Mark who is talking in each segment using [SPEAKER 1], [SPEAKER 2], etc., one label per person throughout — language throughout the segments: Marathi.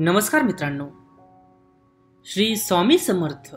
[SPEAKER 1] नमस्कार मित्रांनो, श्री स्वामी समर्थ.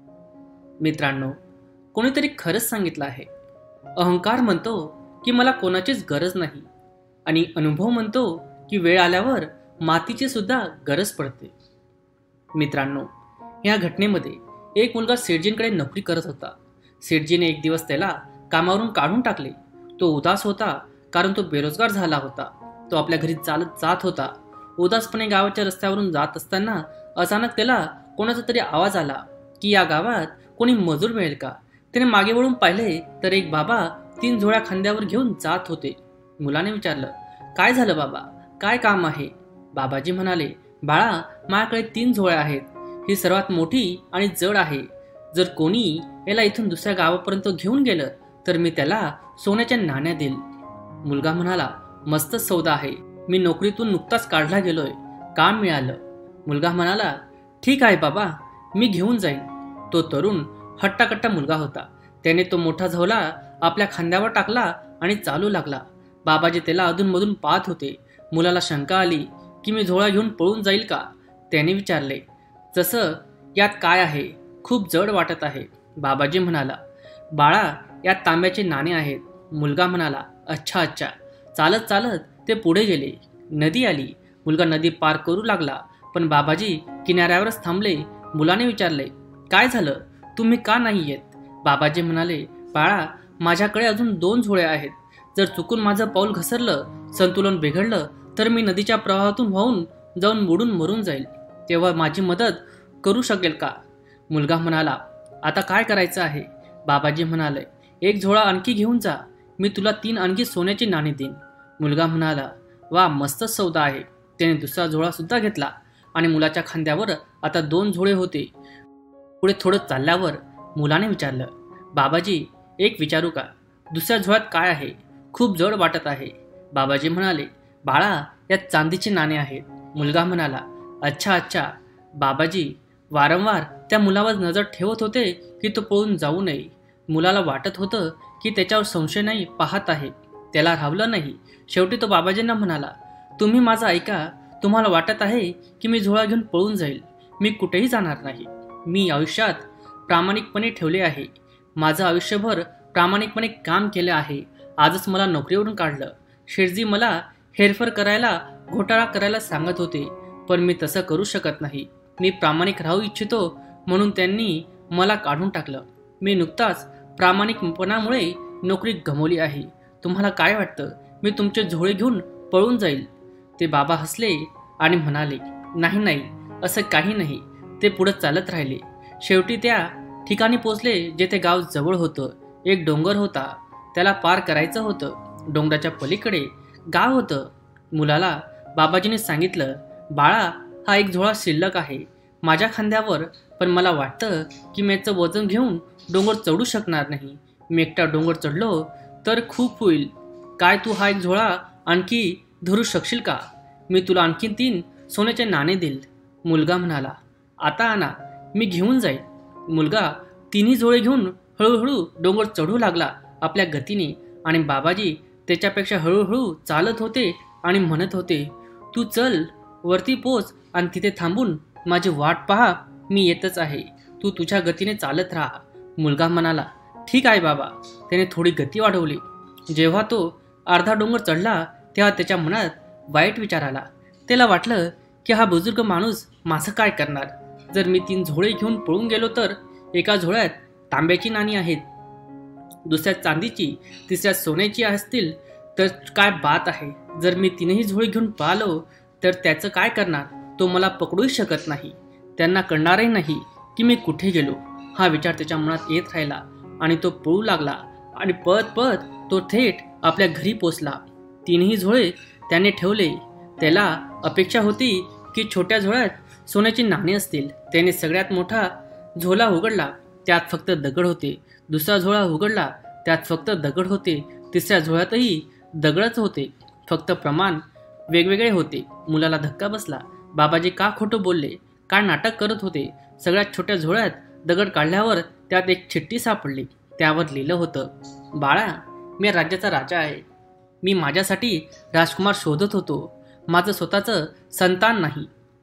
[SPEAKER 1] मित्रांनो, कोणीतरी खरंच सांगितलं आहे, अहंकार म्हणतो की मला कोणाचीच गरज नाही आणि अनुभव म्हणतो की वेळ आल्यावर मातीची सुद्धा गरज पडते. मित्रांनो, या घटनेमध्ये एक मुलगा सेठजींकडे नोकरी करत होता. सेठजीने एक दिवस त्याला कामावरून काढून टाकले. तो उदास होता कारण तो बेरोजगार झाला होता. तो आपल्या घरी चालत जात होता. उदासपणे गावाच्या रस्त्यावरून जात असताना अचानक त्याला कोणाचा तरी आवाज आला की या गावात कोणी मजूर मिळेल का. त्याने मागे वळून पाहिले तर एक बाबा 3 झोळ्या खांद्यावर घेऊन जात होते. मुलाने विचारलं, काय झालं बाबा, काय काम आहे? बाबाजी म्हणाले, बाळा, माझ्याकडे 3 झोळ्या आहेत. ही सर्वात मोठी आणि जड आहे. जर कोणी याला इथून दुसऱ्या गावापर्यंत घेऊन गेलं तर मी त्याला सोन्याच्या नाण्या देईल. मुलगा म्हणाला, मस्त सौदा आहे. मी नोकरीतून नुकताच काढला गेलोय, काम मिळालं. मुलगा म्हणाला, ठीक आहे बाबा, मी घेऊन जाईन. तो तरुण हट्टाकट्टा मुलगा होता. त्याने तो मोठा झोला आपल्या खांद्यावर टाकला आणि चालू लागला. बाबाजी त्याला अधूनमधून पाहत होते. मुलाला शंका आली की मी झोळा घेऊन पळून जाईल का. त्याने विचारले, तसं यात काय आहे? खूप जड वाटत आहे. बाबाजी म्हणाला, बाळा, यात तांब्याचे नाणे आहेत. मुलगा म्हणाला, अच्छा अच्छा. चालत चालत ते पुढे गेले. नदी आली. मुलगा नदी पार करू लागला, पण बाबाजी किनाऱ्यावरच थांबले. मुलाने विचारले, काय झालं, तुम्ही का नाही येत? बाबाजी म्हणाले, बाळा, माझ्याकडे अजून 2 झोळ्या आहेत. जर चुकून माझं पाऊल घसरलं, संतुलन बिघडलं तर मी नदीच्या प्रवाहातून वाहून जाऊन बुडून मरून जाईल. तेव्हा माझी मदत करू शकेल का? मुलगा म्हणाला, आता काय करायचं आहे? बाबाजी म्हणाले, 1 झोळा आणखी घेऊन जा. मी तुला 3 आणखी सोन्याची नाणी देईन. मुलगा म्हणाला, वा, मस्त सौदा आहे. त्याने दुसरा झोळा सुद्धा घेतला आणि मुलाच्या खांद्यावर आता 2 झोळे होते. पुढे थोडं चालल्यावर मुलाने विचारलं, बाबाजी, एक विचारू का? दुसऱ्या झोळ्यात काय आहे? खूप जड वाटत आहे. बाबाजी म्हणाले, बाळा, यात चांदीचे नाणे आहेत. मुलगा म्हणाला, अच्छा अच्छा. बाबाजी वारंवार त्या मुलावर नजर ठेवत होते की तो पळून जाऊ नये. मुलाला वाटत होतं की त्याच्यावर संशय नाही पाहत आहे. त्याला राहवलं नाही. शेवटी तो बाबाजींना म्हणाला, तुम्ही माझं ऐका. तुम्हाला वाटत आहे की मी झोळा घेऊन पळून जाईल. मी कुठेही जाणार नाही. मी आयुष्यात प्रामाणिकपणे ठेवले आहे. माझं आयुष्यभर प्रामाणिकपणे काम केलं आहे. आजच मला नोकरीवरून काढलं. शेठजी मला हेरफेर करायला, घोटाळा करायला सांगत होते, पण मी तसं करू शकत नाही. मी प्रामाणिक राहू इच्छितो म्हणून त्यांनी मला काढून टाकलं. मी नुकताच प्रामाणिकपणामुळे नोकरी गमावली आहे. तुम्हाला काय वाटतं, मी तुमचे झोळे घेऊन पळून जाईल? ते बाबा हसले आणि म्हणाले, नाही नाही, असं काही नाही. ते पुढे चालत राहिले. शेवटी त्या ठिकाणी पोचले जेथे गाव जवळ होतं. एक डोंगर होता, त्याला पार करायचं होतं. डोंगराच्या पलीकडे गाव होतं. मुलाला बाबाजीने सांगितलं, बाळा, हा 1 झोळा शिल्लक आहे माझ्या खांद्यावर, पण मला वाटतं की मी याचं वजन घेऊन डोंगर चढू शकणार नाही. मी एकटा डोंगर चढलो तर खूप होईल. काय तू हा 1 झोळा आणखी धरू शकशील का? मी तुला आणखी 3 सोन्याचे नाणे देईल. मुलगा म्हणाला, आता आणा, मी घेऊन जाईल. मुलगा 3ही झोळे घेऊन हळूहळू डोंगर चढू लागला आपल्या गतीने आणि बाबाजी त्याच्यापेक्षा हळूहळू चालत होते आणि म्हणत होते, तू चल, वरती पोच आणि तिथे थांबून माझी वाट पहा. मी येतच आहे. तू तुझ्या गतीने चालत राहा. मुलगा म्हणाला, ठीक आहे बाबा. त्याने थोडी गती वाढवली. जेव्हा तो अर्धा डोंगर चढला तेव्हा त्याच्या मनात वाईट विचार आला. त्याला वाटलं की हा बुजुर्ग माणूस माझं काय करणार? जर मी 3 झोळे घेऊन पळून गेलो तर एका झोळ्यात तांब्याची नाणी आहेत, दुसऱ्यात चांदीची, तिसऱ्यात सोन्याची असतील तर काय बात आहे. जर मी 3ही झोळे घेऊन पळालो तर त्याचं काय करणार? तो मला पकडूही शकत नाही. त्यांना कळणारही नाही की मी कुठे गेलो. हा विचार त्याच्या मनात येत राहिला आणि तो पळू लागला आणि पळत पळत तो थेट आपल्या घरी पोचला. 3ही झोळे त्याने ठेवले. त्याला अपेक्षा होती की छोट्या झोळ्यात सोन्याची नाणी असतील. त्याने सगळ्यात मोठा झोला उघडला, त्यात फक्त दगड होते. दुसरा झोळा उघडला, त्यात फक्त दगड होते. तिसऱ्या झोळ्यातही दगडच होते, फक्त प्रमाण वेगवेगळे होते. मुलाला धक्का बसला. बाबाजी का खोटं बोलले, काय नाटक करत होते? सगळ्यात छोट्या झोळ्यात दगड काढल्यावर त्यात एक चिठ्ठी सापडली. त्यावर लिहिलं होतं, बाळा, मी राज्याचा राजा आहे. मी माझ्यासाठी राजकुमार शोधत होतो. माझं स्वतःचं संतान नाही.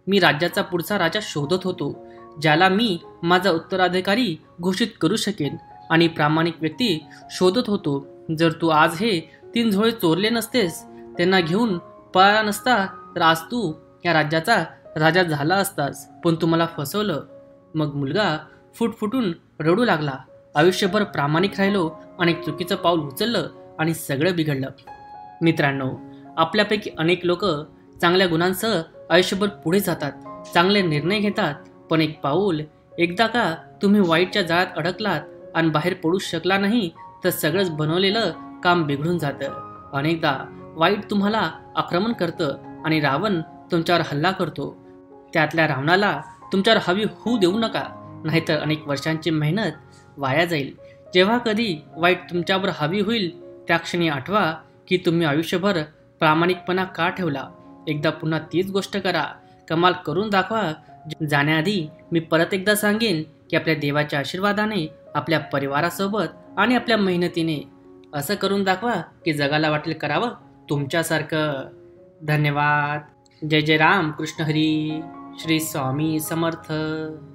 [SPEAKER 1] मी राज्याचा पुढचा राजा शोधत होतो, ज्याला मी माझा उत्तराधिकारी घोषित करू शकेन आणि प्रामाणिक व्यक्ती शोधत होतो. जर तू आज हे 3 झोळे चोरले नसतेस, त्यांना घेऊन पळाला नसता, तर आज तू या राज्याचा राजा झाला असतास. पण तू मला फसवलं. मग मुलगा फुटफुटून रडू लागला. आयुष्यभर प्रामाणिक राहिलो आणि चुकीचं पाऊल उचललं आणि सगळं बिघडलं. मित्रांनो, आपल्यापैकी अनेक लोक चांगल्या गुणांसह आयुष्यभर पुढे जातात, चांगले निर्णय घेतात. पण एक पाऊल, एकदा का तुम्ही वाईटच्या जाळ्यात अडकलात आणि बाहेर पडू शकला नाही, तर सगळंच बनवलेलं काम बिघडून जातं. अनेकदा वाईट तुम्हाला आक्रमण करतं आणि रावण तुमच्यावर हल्ला करतो. त्यातल्या रावणाला तुमच्यावर हवी होऊ देऊ नका, नाहीतर अनेक वर्षांची मेहनत वाया जाईल. जेव्हा कधी वाईट तुमच्यावर हवी होईल, त्या क्षणी आठवा की तुम्ही आयुष्यभर प्रामाणिकपणा का ठेवला. एकदा पुन्हा तीच गोष्ट करा, कमाल करून दाखवा. जाण्याआधी मी परत एकदा सांगेन की आपल्या देवाच्या आशीर्वादाने, आपल्या परिवारासोबत आणि आपल्या मेहनतीने असं करून दाखवा की जगाला वाटेल करावं तुमच्यासारखं. धन्यवाद. जय जय राम कृष्ण हरी. श्री स्वामी समर्थ.